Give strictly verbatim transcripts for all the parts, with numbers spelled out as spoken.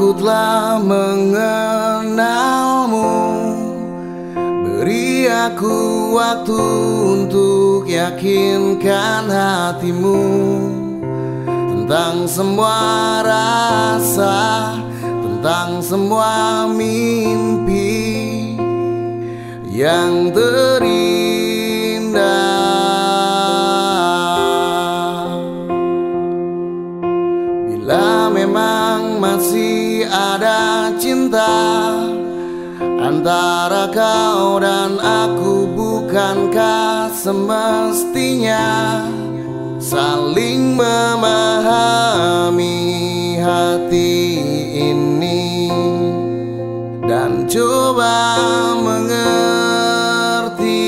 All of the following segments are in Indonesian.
aku telah mengenalmu. Beri aku waktu untuk yakinkan hatimu tentang semua rasa, tentang semua mimpi yang terindah. Bila memang masih ada cinta antara kau dan aku, bukankah semestinya saling memahami hati ini dan coba mengerti?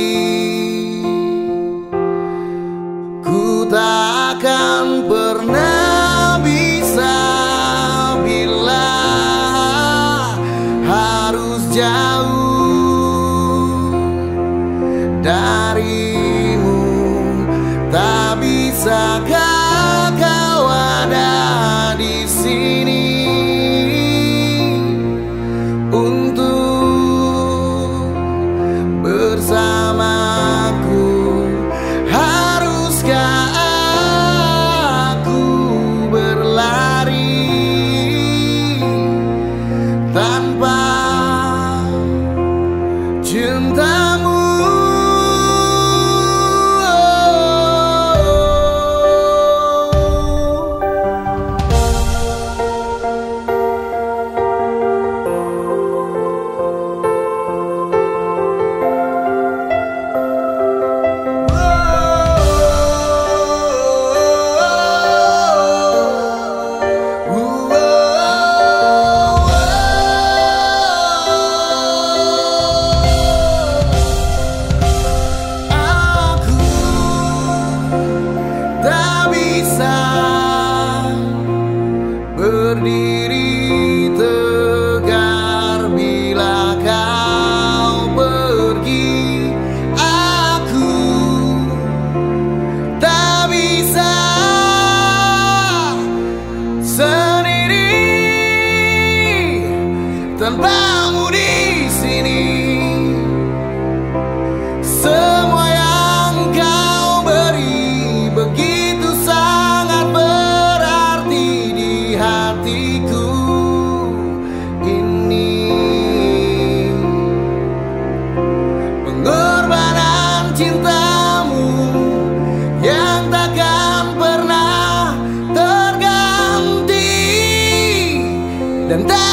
Ku tak akan pernah bisa bila harus jauh darimu. Tak bisakah kau ada di sini untuk bersamaku? Haruskah aku berlari tanpa cintamu? Berdiri tegar bila kau pergi, aku tak bisa sendiri tanpamu di sini. Semua yang kau beri begitu sangat berarti di hatiku ini. Pengorbanan cintamu yang takkan pernah terganti dan tak